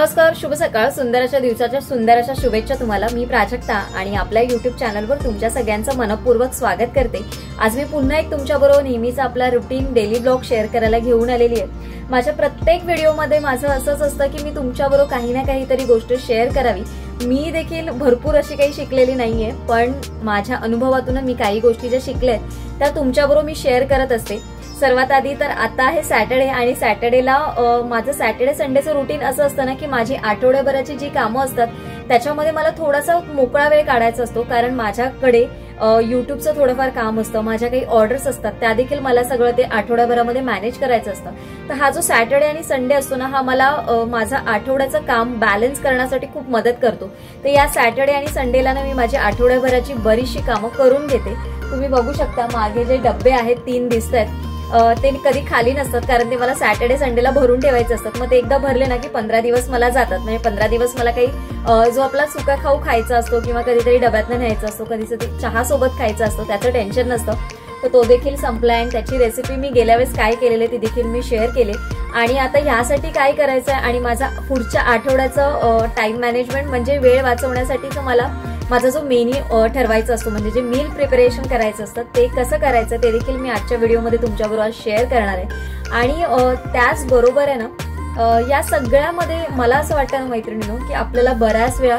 नमस्कार, शुभ सकाळ. सुंदर अशा दिवसाच्या सुंदर अशा शुभेच्छा तुम्हाला. मी प्राजक्ता आणि आपल्या YouTube चॅनलवर तुमच्या सगळ्यांचं मनपूर्वक स्वागत करते. आज मी पुन्हा एक तुमच्याबरोबर नेहमीचा आपला रुटीन डेली ब्लॉग शेअर करायला घेऊन आलेली आहे. माझ्या प्रत्येक व्हिडिओमध्ये माझं असंच असतं की मी तुमच्याबरोबर काही ना काहीतरी गोष्ट शेअर करावी. मी देखील भरपूर अशी काही शिकलेली नाहीये, पण माझ्या अनुभवातून मी काही गोष्टी ज्या शिकल्यात त्या तुमच्याबरोबर मी शेअर करत असते. सर्वात आधी तर आता आहे सॅटर्डे आणि सॅटर्डेला माझं सॅटर्डे संडेचं रुटीन असं असतं ना की माझी आठवड्याभराची जी कामं असतात त्याच्यामध्ये मला थोडासा मोकळा वेळ काढायचा असतो. कारण माझ्याकडे युट्यूबचं थोडंफार काम असतं, माझ्या काही ऑर्डर्स असतात, त्या देखील मला सगळं ते आठवड्याभरामध्ये मॅनेज करायचं असतं. तर हा जो सॅटर्डे आणि संडे असतो ना, हा मला माझं आठवड्याचं काम बॅलन्स करण्यासाठी खूप मदत करतो. तर या सॅटर्डे आणि संडेला ना मी माझी आठवड्याभराची बरीचशी कामं करून घेते. तुम्ही बघू शकता मागे जे डब्बे आहेत 3 दिसत आहेत ते कधी खाली नसतात, कारण ते मला सॅटर्डे संडेला भरून ठेवायचे असतात. मग ते एकदा भरले ना की 15 दिवस मला जातात. म्हणजे 15 दिवस मला काही जो आपला सुका खाऊ खायचा असतो किंवा कधीतरी डब्यातनं न्यायचा असतो, कधीतरी चहा सोबत खायचा असतो, त्याचं टेन्शन नसतं. तर तो देखील संपलाय आणि त्याची रेसिपी मी गेल्या वेळेस काय केलेले ती देखील मी शेअर केले. आणि आता ह्यासाठी काय करायचं आहे आणि माझा पुढच्या आठवड्याचं टाइम मॅनेजमेंट म्हणजे वेळ वाचवण्यासाठीचं मला माझा जो मेन्यू ठरवायचा असतो, म्हणजे जे मील प्रिपरेशन करायचं असतं ते कसं करायचं ते देखील मी आजच्या व्हिडिओमध्ये तुमच्याबरोबर आज शेअर करणार आहे. आणि त्याचबरोबर आहे ना, या सगळ्यामध्ये मला असं वाटतं ना मैत्रिणींनो की आपल्याला बऱ्याच वेळा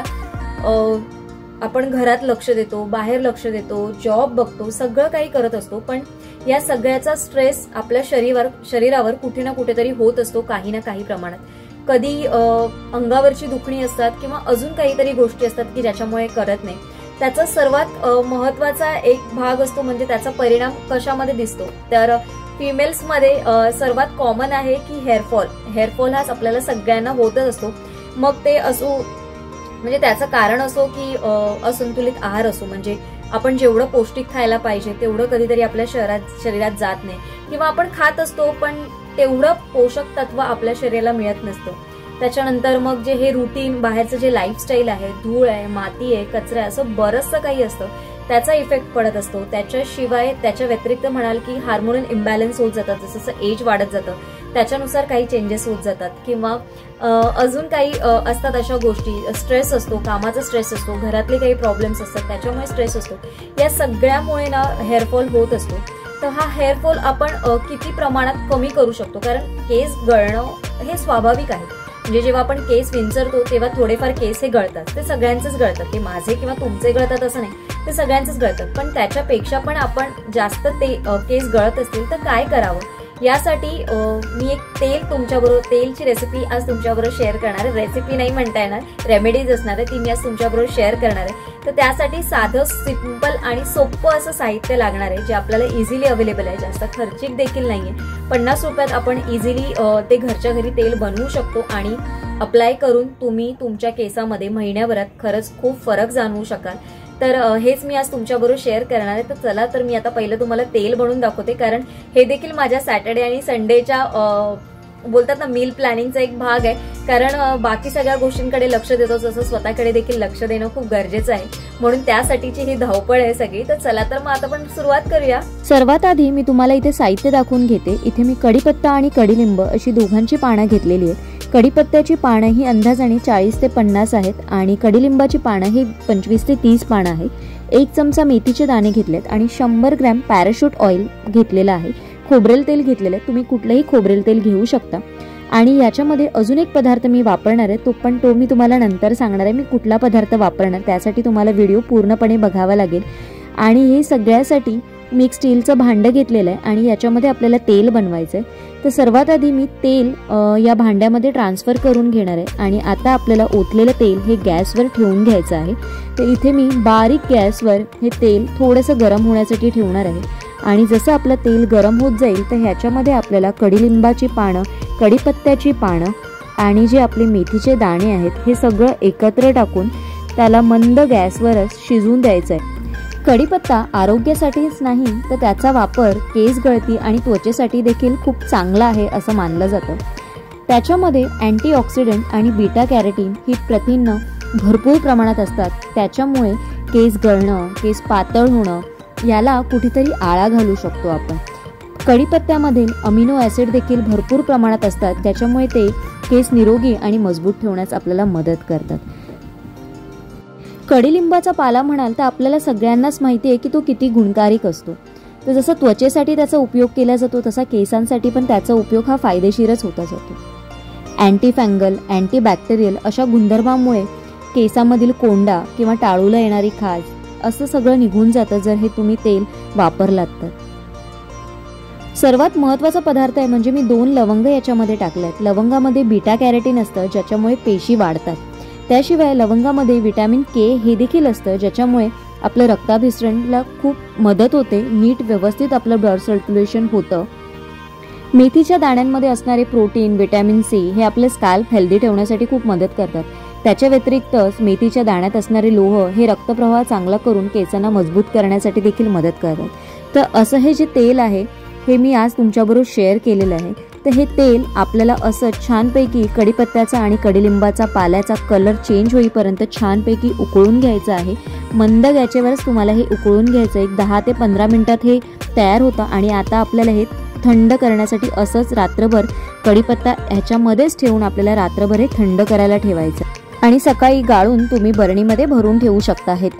आपण घरात लक्ष देतो, बाहेर लक्ष देतो, जॉब बघतो, सगळं काही करत असतो, पण या सगळ्याचा स्ट्रेस आपल्या शरीरावर कुठे ना कुठेतरी होत असतो काही ना काही प्रमाणात. कधी अंगावरची दुखणी असतात किंवा अजून काहीतरी गोष्टी असतात की ज्याच्यामुळे करत नाही. त्याचा सर्वात महत्वाचा एक भाग असतो म्हणजे त्याचा परिणाम कशामध्ये दिसतो. तर फिमेल्समध्ये सर्वात कॉमन आहे की हेअरफॉल हा आपल्याला सगळ्यांना होतच असतो. मग ते असो म्हणजे त्याचं कारण असो की असंतुलित आहार असो, म्हणजे आपण जेवढं पौष्टिक खायला पाहिजे तेवढं कधीतरी आपल्या शरीरात जात नाही, किंवा आपण खात असतो पण तेवढं पोषक तत्व आपल्या शरीराला मिळत नसतं. त्याच्यानंतर मग जे हे रुटीन बाहेरचं जे लाईफस्टाईल आहे, धूळ आहे, माती आहे, कचरा आहे, असं बरंचसं काही असतं, त्याचा इफेक्ट पडत असतो. त्याच्याशिवाय त्याच्या व्यतिरिक्त म्हणाल की हार्मोनल इम्बॅलन्स होत जातात, जसं जसं एज वाढत जातं त्याच्यानुसार काही चेंजेस होत जातात, किंवा अजून काही असतात अशा गोष्टी. स्ट्रेस असतो, कामाचा स्ट्रेस असतो, घरातले काही प्रॉब्लेम्स असतात त्याच्यामुळे स्ट्रेस असतो. या सगळ्यामुळे ना हेअरफॉल होत असतो. तर हा हेअरफॉल आपण किती प्रमाणात कमी करू शकतो, कारण केस गळणं हे स्वाभाविक आहे. म्हणजे जेव्हा आपण केस विंचरतो तेव्हा थोडेफार केस हे गळतात, ते सगळ्यांचेच गळतात, ते माझे किंवा तुमचे गळतात असं नाही, ते सगळ्यांचेच गळतात. पण त्याच्यापेक्षा पण आपण जास्त ते केस गळत असतील तर काय करावं यासाठी मी एक तेलची रेसिपी आज तुमच्याबरोबर शेअर करणार आहे. रेसिपी नाही म्हणता येणार, रेमेडीज असणार आहे, ती मी आज तुमच्याबरोबर शेअर करणार आहे. तर त्यासाठी साधं सिंपल आणि सोपं असं साहित्य लागणार आहे, जे आपल्याला इझिली अवेलेबल आहे, जास्त खर्चिक देखील नाहीये. 50 रुपयात आपण इझिली ते घरच्या घरी तेल बनवू शकतो आणि अप्लाय करून तुम्ही तुमच्या केसामध्ये महिन्याभरात खरंच खूप फरक जाणवू शकाल. तर हेच मी आज तुमच्याबरोबर शेअर करणार आहे. तर चला, तर मी आता पहिलं तुम्हाला तेल बनवून दाखवते, कारण हे देखील माझ्या सॅटर्डे आणि संडेच्या बोलतात ना मील प्लॅनिंगचा एक भाग आहे. कारण बाकी सगळ्या गोष्टींकडे लक्ष देतो तसं स्वतःकडे देखील लक्ष देणं खूप गरजेचं आहे, म्हणून त्यासाठीची ही धावपळ आहे सगळी. तर चला, तर मग आता आपण सुरुवात करूया. सर्वात आधी मी तुम्हाला इथे साहित्य दाखवून घेते. इथे मी कढीपत्ता आणि कढीलिंब अशी दोघांची पानं घेतलेली आहेत. कढीपत्त्याची पानं ही अंदाजाने 40 ते 50 आहेत आणि कढीलिंबाची पानं ही 25 ते 30 पानं आहेत. 1 चमचा मेथीचे दाणे घेतलेत आणि 100 ग्रॅम पॅराशूट ऑइल घेतलेलं आहे. खोबरेल तेल घेतलेलं आहे, तुम्ही कुठलंही खोबरेल तेल घेऊ शकता. आणि याच्यामध्ये अजून एक पदार्थ मी वापरणार आहे, तो मी तुम्हाला नंतर सांगणार आहे मी कुठला पदार्थ वापरणार, त्यासाठी तुम्हाला व्हिडिओ पूर्णपणे बघावा लागेल. आणि हे सगळ्यासाठी मी एक स्टीलचं भांडं घेतलेलं आहे आणि याच्यामध्ये आपल्याला तेल बनवायचं आहे. तर सर्वात आधी मी तेल या भांड्यामध्ये ट्रान्सफर करून घेणार आहे. आणि आता आपल्याला ओतलेलं तेल हे गॅसवर ठेवून घ्यायचं आहे. तर इथे मी बारीक गॅसवर हे तेल थोडंसं गरम होण्यासाठी ठेवणार आहे. आणि जसं आपलं तेल गरम होत जाईल तर ह्याच्यामध्ये आपल्याला कढीलिंबाची पानं, कढीपत्त्याची पानं आणि जे आपले मेथीचे दाणे आहेत हे सगळं एकत्र टाकून त्याला मंद गॅसवरच शिजवून द्यायचं आहे. कढीपत्ता आरोग्यासाठीच नाही तर त्याचा वापर केस गळती आणि त्वचेसाठी देखील खूप चांगला आहे असं मानलं जातं. त्याच्यामध्ये अँटीऑक्सिडंट आणि बीटा कॅरोटीन ही प्रथिनं भरपूर प्रमाणात असतात. त्याच्यामुळे केस गळणं, केस पातळ होणं याला कुठेतरी आळा घालू शकतो आपण. कढीपत्त्यामधील अमिनो ॲसिड देखील भरपूर प्रमाणात असतात, त्याच्यामुळे ते केस निरोगी आणि मजबूत ठेवण्यास आपल्याला मदत करतात. कडीलिंबाचा पाला म्हणाल तर आपल्याला सगळ्यांनाच माहिती आहे की तो किती गुणकारिक असतो. तर जसं त्वचेसाठी त्याचा उपयोग केला जातो तसा केसांसाठी पण त्याचा उपयोग हा फायदेशीरच होता जातो. अँटी फंगल, अँटीबॅक्टेरियल अशा गुणधर्मांमुळे केसामधील कोंडा किंवा टाळूला येणारी खाज असं सगळं निघून जातं जर हे तुम्ही तेल वापरलात तर. सर्वात महत्त्वाचा पदार्थ आहे म्हणजे मी 2 लवंग याच्यामध्ये टाकल्यात. लवंगामध्ये बीटा कॅरोटीन असतं ज्याच्यामुळे पेशी वाढतात. त्याशिवाय लवंगामध्ये व्हिटॅमिन के हे देखील असतं ज्याच्यामुळे आपलं रक्ताभिसरणला खूप मदत होते, नीट व्यवस्थित आपलं ब्लड सर्क्युलेशन होतं. मेथीच्या दाण्यांमध्ये असणारे प्रोटीन, व्हिटॅमिन सी हे आपले स्कॅल्प हेल्दी ठेवण्यासाठी खूप मदत करतात. त्याच्या व्यतिरिक्तच मेथीच्या दाण्यात असणारे लोह हे रक्तप्रवाह चांगला करून केसांना मजबूत करण्यासाठी देखील मदत करतात. तर असं हे जे तेल आहे हे मी आज तुमच्याबरोबर शेअर केलेलं आहे. तर हे तेल आपल्याला असं छानपैकी कढीपत्त्याचा आणि कडीलिंबाचा पाल्याचा कलर चेंज होईपर्यंत छानपैकी उकळून घ्यायचं आहे. मंद गॅसवरच तुम्हाला हे उकळून घ्यायचं. एक 10 ते 15 मिनिटात हे तयार होतं. आणि आता आपल्याला हे थंड करण्यासाठी असंच रात्रभर कढीपत्ता ह्याच्यामध्येच ठेवून आपल्याला रात्रभर हे थंड करायला ठेवायचं आणि सकाळी गाळून तुम्ही बरणीमध्ये भरून ठेवू शकता. हे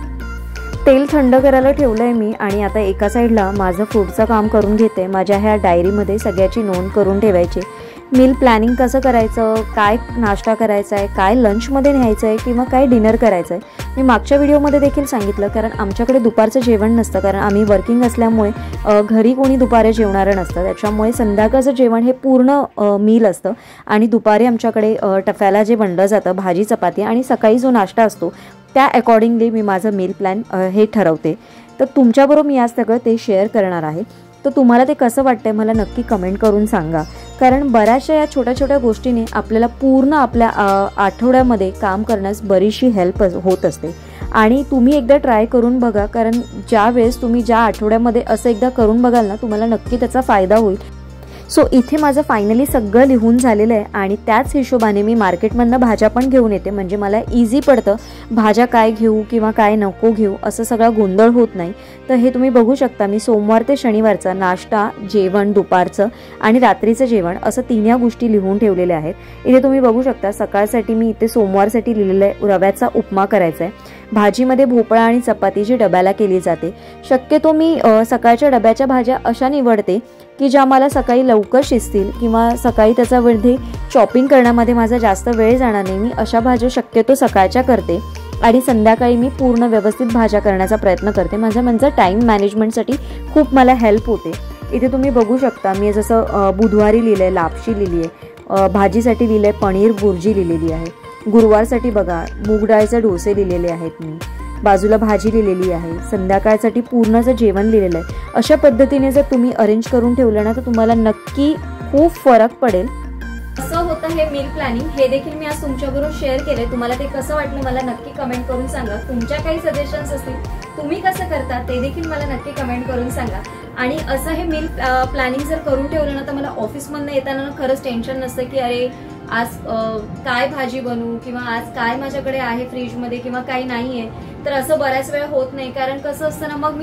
तेल थंड करायला ठेवलंय मी आणि आता एका साईडला माझं फूडचं काम करून घेते. माझ्या ह्या डायरीमध्ये सगळ्याची नोंद करून ठेवायची. मील प्लॅनिंग कसं करायचं, काय नाश्ता करायचा आहे, काय लंचमध्ये न्यायचं आहे किंवा काय डिनर करायचं आहे. मी मागच्या व्हिडिओमध्ये देखील सांगितलं, कारण आमच्याकडे दुपारचं जेवण नसतं, कारण आम्ही वर्किंग असल्यामुळे घरी कोणी दुपारी जेवणारं नसतं. त्याच्यामुळे संध्याकाळचं जेवण हे पूर्ण मील असतं आणि दुपारी आमच्याकडे टफ्याला जे बनलं जातं भाजी चपाती आणि सकाळी जो नाश्ता असतो त्या अकॉर्डिंगली मी माझं मील प्लॅन हे ठरवते. तर तुमच्याबरोबर मी आज सगळं ते शेअर करणार आहे. तर तुम्हाला ते कसं वाटतंय मला नक्की कमेंट करून सांगा, कारण बऱ्याचशा या छोट्या छोट्या गोष्टीने आपल्याला पूर्ण आपल्या आठवड्यामध्ये काम करण्यास बरीचशी हेल्प होत असते. आणि तुम्ही एकदा ट्राय करून बघा, कारण ज्या वेळेस तुम्ही ज्या आठवड्यामध्ये असं एकदा करून बघाल ना तुम्हाला नक्की त्याचा फायदा होईल. सो इथे माझं फायनली सगळं लिहून झालेलं आहे आणि त्याच हिशोबाने मी मार्केटमधनं भाज्या पण घेऊन येते, म्हणजे मला इझी पडतं भाज्या काय घेऊ किंवा काय नको घेऊ असं सगळा गोंधळ होत नाही. तर हे तुम्ही बघू शकता, मी सोमवार ते शनिवारचा नाश्ता, जेवण, दुपारचं आणि रात्रीचं जेवण असं 3 गोष्टी लिहून ठेवलेल्या आहेत. इथे तुम्ही बघू शकता सकाळसाठी मी इथे सोमवारसाठी लिहिलेलं आहे रव्याचा उपमा करायचा आहे. भाजीमध्ये भोपळा आणि चपाती जी डब्याला केली जाते. शक्यतो मी सकाळच्या डब्याच्या भाज्या अशा निवडते की ज्या मला सकाळी लवकर शिजतील किंवा सकाळी त्याच्यामध्ये चॉपिंग करण्यामध्ये माझा जास्त वेळ जाणार नाही. मी अशा भाज्या शक्यतो सकाळच्या करते आणि संध्याकाळी मी पूर्ण व्यवस्थित भाज्या करण्याचा प्रयत्न करते. माझं टाईम मॅनेजमेंटसाठी खूप मला हेल्प होते. इथे तुम्ही बघू शकता मी जसं बुधवारी लिहिलं आहे लापशी लिहिली आहे, भाजीसाठी लिहिलं आहे पनीर बुर्जी लिहिलेली आहे, गुरुवारसाठी बघा मूग डाळीचे डोसे लिहिलेले आहेत, मी बाजूला भाजी लिहिलेली आहे, संध्याकाळसाठी पूर्णचं जेवण लिहिलेलं आहे. अशा पद्धतीने जर तुम्ही अरेंज करून ठेवलं ना तर तुम्हाला नक्की खूप फरक पडेल. असं होतं हे मील प्लॅनिंग. हे देखील मी आज तुमच्याबरोबर शेअर केले. तुम्हाला ते कसं वाटलं मला नक्की कमेंट करून सांगा. तुमच्या काही सजेशन्स असतील तुम्ही कसं करता ते देखील मला नक्की कमेंट करून सांगा. आणि असं हे मील प्लॅनिंग जर करून ठेवलं ना तर मला ऑफिसमधनं येताना खरंच टेन्शन नसतं की अरे आज काय भाजी बनवू किंवा आज काय माझ्याकडे आहे फ्रीजमध्ये किंवा काही नाहीये. तर असं बऱ्याच वेळा होत नाही, कारण कसं असतं ना मग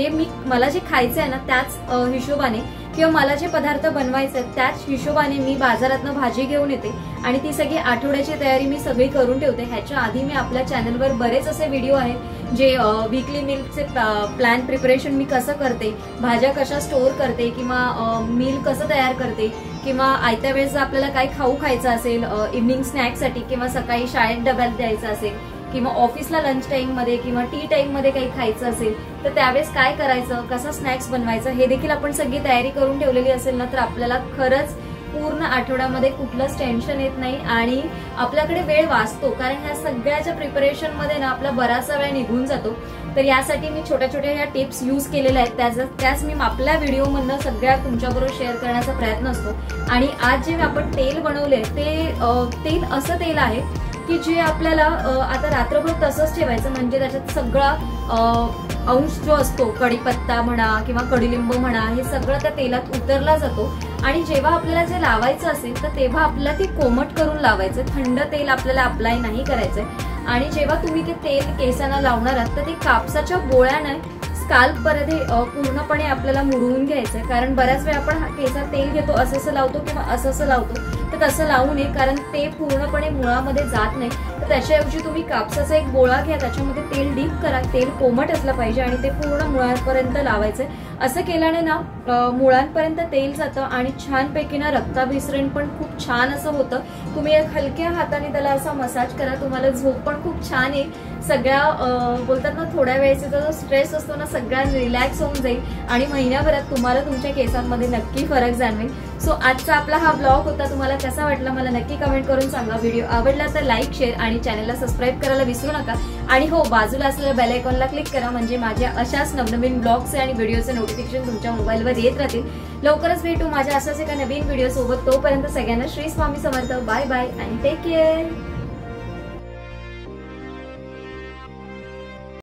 मला जे खायचं आहे ना त्याच हिशोबाने किंवा मला जे पदार्थ बनवायचे आहेत त्याच हिशोबाने मी बाजारातनं भाजी घेऊन येते आणि ती सगळी आठवड्याची तयारी मी सगळी करून ठेवते. ह्याच्या आधी मी आपल्या चॅनलवर बरेच असे व्हिडिओ आहेत जे वीकली मीलचे प्लॅन प्रिपरेशन मी कसं करते, भाज्या कशा स्टोअर करते किंवा मील कसं तयार करते किंवा आयत्या वेळेस आपल्याला काही खाऊ खायचं असेल इव्हनिंग स्नॅक्ससाठी किंवा सकाळी शाळेत डब्यात द्यायचं असेल किंवा ऑफिसला लंच टाइममध्ये किंवा टी टाइममध्ये काही खायचं असेल तर त्यावेळेस काय करायचं, कसा स्नॅक्स बनवायचं हे देखील आपण सगळी तयारी करून ठेवलेली असेल ना तर आपल्याला खरंच पूर्ण आठवड्यामध्ये कुठलंच टेन्शन येत नाही आणि आपल्याकडे वेळ वाचतो. कारण ह्या सगळ्याच्या प्रिपरेशन मध्ये ना आपला बराचसा वेळ निघून जातो. तर यासाठी मी छोट्या छोट्या ह्या टिप्स यूज केलेल्या आहेत. त्याच मी आपल्या व्हिडिओमधनं सगळ्या तुमच्याबरोबर शेअर करण्याचा प्रयत्न असतो. आणि आज जे आपण तेल बनवले ते तेल असं तेल आहे की जे आपल्याला आता रात्रभर तसंच ठेवायचं, म्हणजे त्याच्यात सगळा अंश जो असतो कढीपत्ता म्हणा किंवा कडीलिंब म्हणा हे सगळं त्या तेलात उतरला जातो. आणि जेव्हा आपल्याला जे लावायचं असेल तर तेव्हा आपल्याला ती कोमट करून लावायचं, थंड तेल आपल्याला अप्लाय नाही करायचंय. आणि जेव्हा तुम्ही ते तेल केसांना लावणार आहात तर ते कापसाच्या गोळ्याने स्काल्प पर्यंत पूर्णपणे आपल्याला मुरवून घ्यायचंय. कारण बऱ्याच वेळा आपण केसात तेल घेतो असं लावतो किंवा असं लावतो तर तसं लावू नये, कारण ते पूर्णपणे मुळामध्ये जात नाही. तर त्याच्याऐवजी तुम्ही कापसाचा एक गोळा घ्या, त्याच्यामध्ये तेल डीप करा, तेल कोमट असलं पाहिजे आणि ते पूर्ण मुळांपर्यंत लावायचंय. असं केल्याने ना मुळांपर्यंत तेल जातं आणि छानपैकी ना रक्ताभिसरण पण खूप छान असं होतं. तुम्ही एक हलक्या हाताने त्याला असा मसाज करा, तुम्हाला झोप पण खूप छान येईल. सगळ्या बोलतात ना थोड्या वेळेचा जो स्ट्रेस असतो ना सगळ्या रिलॅक्स होऊन जाईल आणि महिन्याभरात तुम्हाला तुमच्या केसांमध्ये नक्की फरक जाणवेल. सो आजचा आपला हा ब्लॉग होता. तुम्हाला कसा वाटला मला नक्की कमेंट करून सांगा. व्हिडिओ आवडला तर लाईक, शेअर आणि चॅनलला सबस्क्राईब करायला विसरू नका. आणि हो, बाजूला असलेल्या बेल आयकॉनला क्लिक करा, म्हणजे माझ्या अशाच नवनवीन ब्लॉगचे आणि व्हिडिओचे नोटिफिकेशन तुमच्या मोबाईलवर येत राहतील. लवकरच भेटू माझ्या अशाच एका नवीन व्हिडिओ सोबत. तोपर्यंत सगळ्यांना श्री स्वामी समर्थ. बाय बाय आणि टेक केअर.